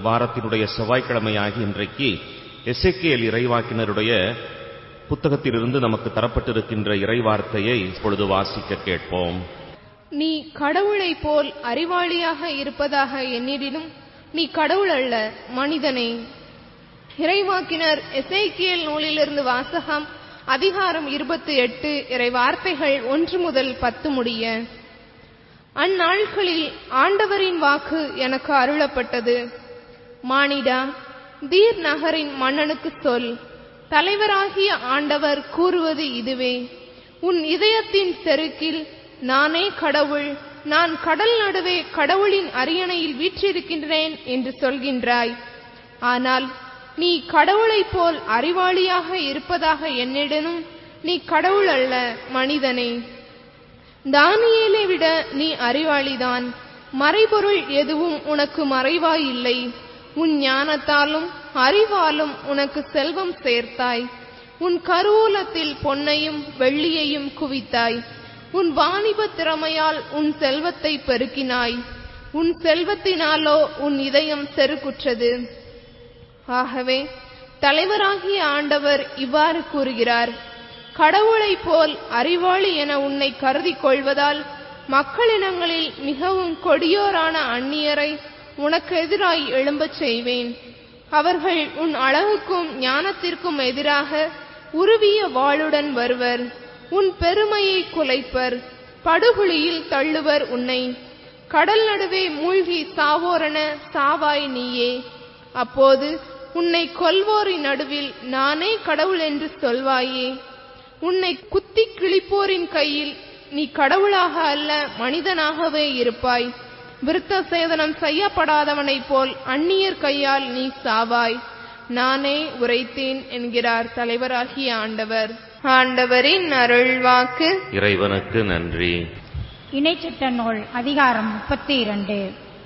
வாரத்தினுடைய செவ்வாய்க்கிழமையாகி இன்றைக்கு எசேக்கியேல் இறைவாக்கினருடைய புத்தகத்திலிருந்து நமக்கு தரப்பட்டிருக்கின்ற இறைவார்த்தையை இப்பொழுது வாசிக்க கேட்போம். நீ கடவுளைப் போல் அறிவாளியாக இருப்பதாக எண்ணிடினும் நீ கடவுள் அல்ல, மனிதனே. இறைவாக்கினர் எசேக்கியேல் நூலிலிருந்து வாசகம். அதிகாரம் 28, இறை வார்த்தைகள் 1 முதல் 10 முடிய. அந்நாட்களில் ஆண்டவரின் வாக்கு எனக்கு அருளப்பட்டது. மானிடா, தீர் நகரின் மன்னனுக்கு சொல், தலைவராகிய ஆண்டவர் கூறுவது இதுவே: உன் இதயத்தின் செருக்கில் நானே கடவுள், நான் கடல் நடுவே கடவுளின் அரியணையில் வீற்றிருக்கின்றேன் என்று சொல்கின்றாய். ஆனால் நீ கடவுளைப் போல் அறிவாளியாக இருப்பதாக எண்ணிடனும் நீ கடவுள் அல்ல, மனிதனே. தானியேலை விட நீ அறிவாளிதான். மறைபொருள் எதுவும் உனக்கு மறைவாயில்லை. உன் ஞானத்தாலும் அறிவாலும் உனக்கு செல்வம் சேர்த்தாய். உன் கருவூலத்தில் பொன்னையும் வெள்ளியையும் குவித்தாய். உன் வாணிப திறமையால் உன் செல்வத்தை பெருக்கினாய். உன் செல்வத்தினாலோ உன் இதயம் செருக்குற்றது. ஆகவே தலைவராகிய ஆண்டவர் இவ்வாறு கூறுகிறார்: கடவுளைப் போல் அறிவாளி என உன்னை கருதி கொள்வதால் மக்களினங்களில் மிகவும் கொடியோரான அந்நியரை உனக்கு எதிராய் எழும்பச் செய்வேன். அவர்கள் உன் அழகுக்கும் ஞானத்திற்கும் எதிராக உருவிய வாளுடன் வருவர். உன் பெருமையை குலைப்பர், படுகுழியில் தள்ளுவர் உன்னை. கடல் நடுவே மூழ்கி சாவோரென சாவாய் நீயே. அப்போது உன்னை கொல்வோரின் நடுவில் நானே கடவுள் என்று சொல்வாயே. உன்னை குத்தி கிழிப்போரின் கையில் நீ கடவுளாக அல்ல, மனிதனாகவே இருப்பாய். விருத்த சேதனம் செய்யப்படாதவனைப் போல் அந்நியர் கையால் நீ சாவாய். நானே உரைத்தேன் என்கிறார் தலைவராகிய ஆண்டவர். ஆண்டவரின் அருள்வாக்கு. இறைவனுக்கு நன்றி. இணைச்சட்ட நூல் அதிகாரம் 32.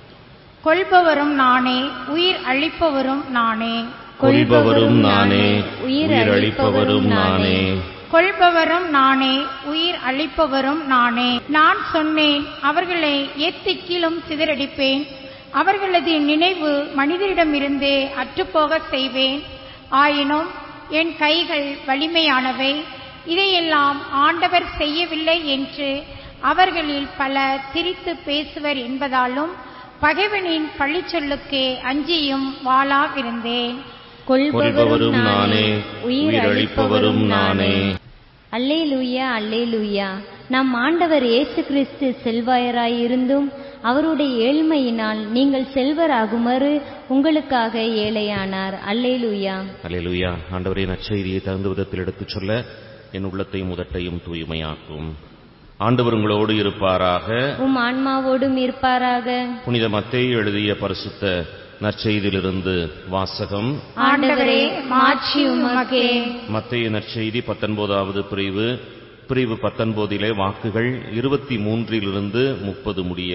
கொல்பவரும் நானே, உயிர் அளிப்பவரும் நானே. கொல்பவரும் நானே, உயிர் அளிப்பவரும் நானே. கொல்பவரும் நானே, உயிர் அளிப்பவரும் நானே. நான் சொன்னேன், அவர்களை எத்திக்கிலும் சிதறடிப்பேன். அவர்களது நினைவு மனிதரிடமிருந்தே அற்றுப்போக செய்வேன். ஆயினும் என் கைகள் வலிமையானவை. இதையெல்லாம் ஆண்டவர் செய்யவில்லை என்று அவர்களில் பலர் திரித்து பேசுவர் என்பதாலும் பகைவனின் பழிச்சொல்லுக்கே அஞ்சியும் வாளாவிருந்தேன். கொல்பவரும் நானே, உயிர் அளிப்பவரும் நானே. அல்லேலூயா, அல்லேலூயா. நம் ஆண்டவர் இயேசு கிறிஸ்து செல்வாயராயிருந்தும் அவருடைய ஏழ்மையினால் நீங்கள் செல்வராகுமாறு உங்களுக்காக ஏழையானார். அல்லேலூயா, அல்லேலூயா. ஆண்டவரின் நற்செய்தியை தகுந்த விதத்தில் எடுத்துச் சொல்ல என் உள்ளத்தையும் உதட்டையும் தூய்மையாக்கும். ஆண்டவர் உங்களோடு இருப்பாராக, உம் ஆன்மாவோடும் இருப்பாராக. புனித மத்தேயு எழுதிய பரிசுத்த நற்செய்தியிலிருந்து வாசகம். ஆண்டவரே, மாட்சி உமக்கே. மத்தேயு நற்செய்தி 19வது பிரிவு 19 வாக்குகள் 23 30 முடிய.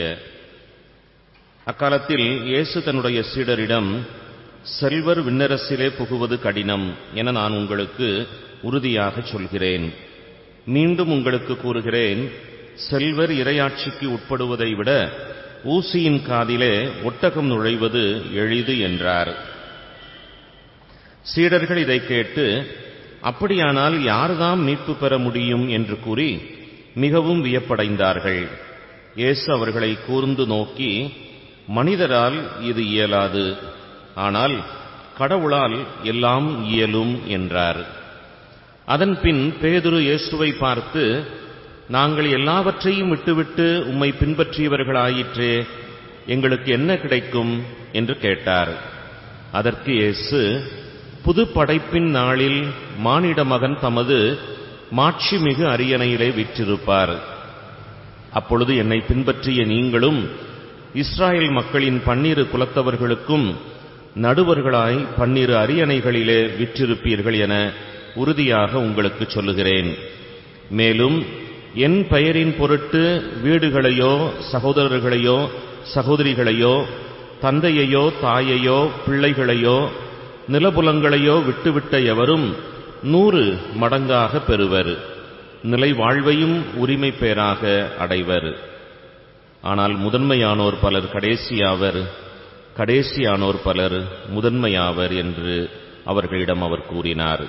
அக்காலத்தில் இயேசு தன்னுடைய சீடரிடம், செல்வர் விண்ணரசிலே புகுவது கடினம் என நான் உங்களுக்கு உறுதியாக சொல்கிறேன். மீண்டும் உங்களுக்கு கூறுகிறேன், செல்வர் இறையாட்சிக்கு உட்படுவதை விட ஊசியின் காதிலே ஒட்டகம் நுழைவது எளிது என்றார். சீடர்கள் இதை கேட்டு, அப்படியானால் யார்தாம் மீட்பு பெற முடியும் என்று கூறி மிகவும் வியப்படைந்தார்கள். இயேசு அவர்களை கூர்ந்து நோக்கி, மனிதரால் இது இயலாது, ஆனால் கடவுளால் எல்லாம் இயலும் என்றார். அதன்பின் பேதுரு இயேசுவை பார்த்து, நாங்கள் எல்லாவற்றையும் விட்டுவிட்டு உம்மை பின்பற்றியவர்களாயிற்றே, எங்களுக்கு என்ன கிடைக்கும் என்று கேட்டார். அதற்கு இயேசு, புது படைப்பின் நாளில் மானிட மகன் தமது மாட்சிமிகு அரியணையிலே வீற்றிருப்பார். அப்பொழுது என்னை பின்பற்றிய நீங்களும் இஸ்ராயேல் மக்களின் 12 குலத்தவர்களுக்கும் நடுவர்களாய் 12 அரியணைகளிலே வீற்றிருப்பீர்கள் என உறுதியாக உங்களுக்கு சொல்லுகிறேன். மேலும் என் பெயரின் பொருட்டு வீடுகளையோ சகோதரர்களையோ சகோதரிகளையோ தந்தையையோ தாயையோ பிள்ளைகளையோ நிலபுலங்களையோ விட்டுவிட்ட எவரும் 100 மடங்காக பெறுவர், நிலை வாழ்வையும் உரிமை பேராக அடைவர். ஆனால் முதன்மையானோர் பலர் கடைசியாவர், கடைசியானோர் பலர் முதன்மையாவர் என்று அவர்களிடம் அவர் கூறினார்.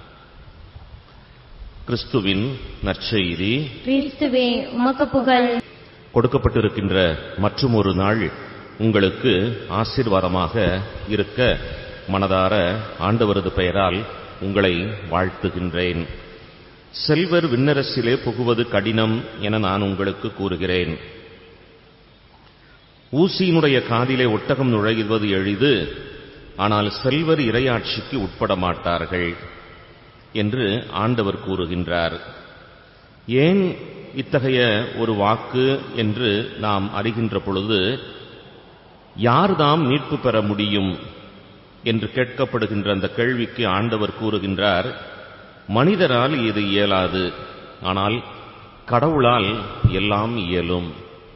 கிறிஸ்துவின் நற்செய்தி. கிறிஸ்துவே உமக்கு புகழ். கொடுக்கப்பட்டிருக்கின்ற மற்றுமொரு நாள் உங்களுக்கு ஆசீர்வாதமாக இருக்க மனதார ஆண்டவரது பெயரால் உங்களை வாழ்த்துகின்றேன். செல்வர் விண்ணரசிலே புகுவது கடினம் என நான் உங்களுக்கு கூறுகிறேன். ஊசியினுடைய காதிலே ஒட்டகம் நுழைவது எளிது, ஆனால் செல்வர் இறையாட்சிக்கு உட்பட மாட்டார்கள் என்று ஆண்டவர் கூறுகின்றார். ஏன் இத்தகைய ஒரு வாக்கு என்று நாம் அறிகின்ற பொழுது, யார்தாம் மீட்பு பெற முடியும் என்று கேட்கப்படுகின்ற அந்த கேள்விக்கு ஆண்டவர் கூறுகின்றார், மனிதரால் இது இயலாது, ஆனால் கடவுளால் எல்லாம் இயலும்.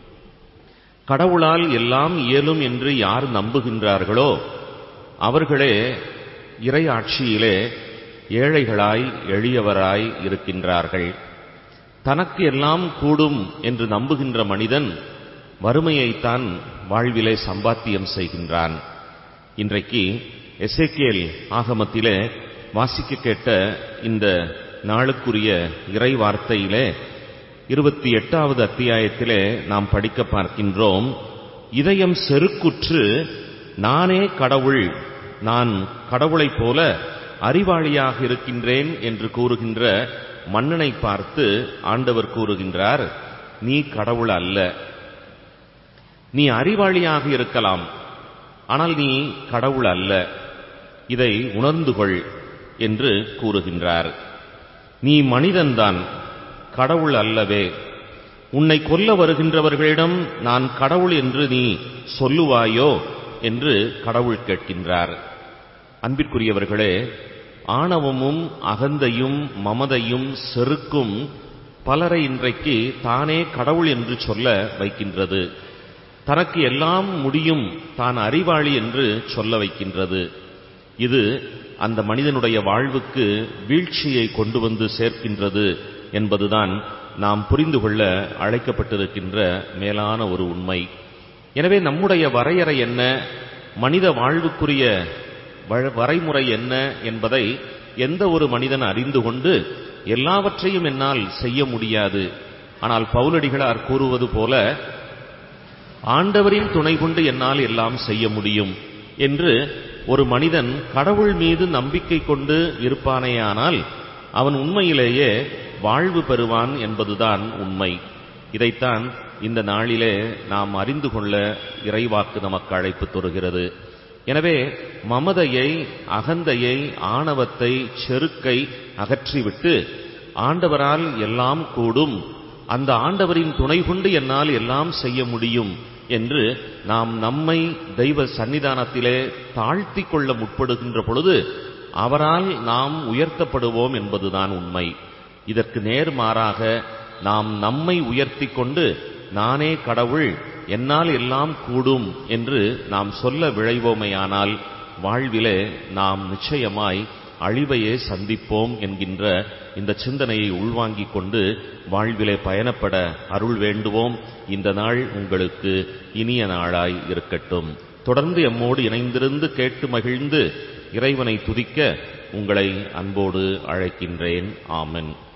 கடவுளால் எல்லாம் இயலும் என்று யார் நம்புகின்றார்களோ அவர்களே இறையாட்சியிலே ஏழைகளாய் எளியவராய் இருக்கின்றார்கள். தனக்கு எல்லாம் கூடும் என்று நம்புகின்ற மனிதன் வறுமையைத்தான் வாழ்விலே சம்பாத்தியம் செய்கின்றான். இன்றைக்கு எசேக்கியேல் ஆகமத்திலே வாசிக்க கேட்ட இந்த நாளுக்குரிய இறை வார்த்தையிலே 28வது அத்தியாயத்திலே நாம் படிக்க பார்க்கின்றோம். இதயம் செருக்குற்று நானே கடவுள், நான் கடவுளைப் போல அறிவாளியாக இருக்கின்றேன் என்று கூறுகின்ற மன்னனை பார்த்து ஆண்டவர் கூறுகின்றார், நீ கடவுள் அல்ல. நீ அறிவாளியாக இருக்கலாம், ஆனால் நீ கடவுள் அல்ல. இதை உணர்ந்து கொள் என்று கூறுகின்றார். நீ மனிதன்தான், கடவுள் அல்லவே. உன்னை கொல்ல வருகின்றவர்களிடம் நான் கடவுள் என்று நீ சொல்லுவாயோ என்று கடவுள் கேட்கின்றார். அன்பிற்குரியவர்களே, ஆணவமும் அகந்தையும் மமதையும் செருக்கும் பலரை இன்றைக்கு தானே கடவுள் என்று சொல்ல வைக்கின்றது. தனக்கு எல்லாம் முடியும், தான் அறிவாளி என்று சொல்ல வைக்கின்றது. இது அந்த மனிதனுடைய வாழ்வுக்கு வீழ்ச்சியை கொண்டு வந்து சேர்க்கின்றது என்பதுதான் நாம் புரிந்து கொள்ள அழைக்கப்பட்டிருக்கின்ற மேலான ஒரு உண்மை. எனவே நம்முடைய வரையறை என்ன, மனித வாழ்வுக்குரிய வரைமுறை என்ன என்பதை எந்த ஒரு மனிதன் அறிந்து கொண்டு, எல்லாவற்றையும் என்னால் செய்ய முடியாது, ஆனால் பவுலடிகளார் கூறுவது போல ஆண்டவரின் துணை கொண்டு என்னால் எல்லாம் செய்ய முடியும் என்று ஒரு மனிதன் கடவுள் மீது நம்பிக்கை கொண்டு இருப்பானேயானால் அவன் உண்மையிலேயே வாழ்வு பெறுவான் என்பதுதான் உண்மை. இதைத்தான் இந்த நாளிலே நாம் அறிந்து கொள்ள இறைவாக்கு நமக்கு அழைப்பு தருகிறது. எனவே மமதையை, அகந்தையை, ஆணவத்தை, செருக்கை அகற்றிவிட்டு ஆண்டவரால் எல்லாம் கூடும், அந்த ஆண்டவரின் துணை கொண்டு என்னால் எல்லாம் செய்ய முடியும் என்று நாம் நம்மை தெய்வ சன்னிதானத்திலே தாழ்த்தி கொள்ள முற்படுகின்ற பொழுது அவரால் நாம் உயர்த்தப்படுவோம் என்பதுதான் உண்மை. இதற்கு நேர்மாறாக நாம் நம்மை உயர்த்தி கொண்டு நானே கடவுள், என்னால் எல்லாம் கூடும் என்று நாம் சொல்ல விழைவோமையானால் வாழ்விலே நாம் நிச்சயமாய் அழிவையே சந்திப்போம் என்கின்ற இந்த சிந்தனையை உள்வாங்கிக் கொண்டு வாழ்விலே பயணப்பட அருள் வேண்டுவோம். இந்த நாள் உங்களுக்கு இனிய நாளாய் இருக்கட்டும். தொடர்ந்து எம்மோடு இணைந்திருந்து கேட்டு மகிழ்ந்து இறைவனை துதிக்க உங்களை அன்போடு அழைக்கின்றேன். ஆமென்.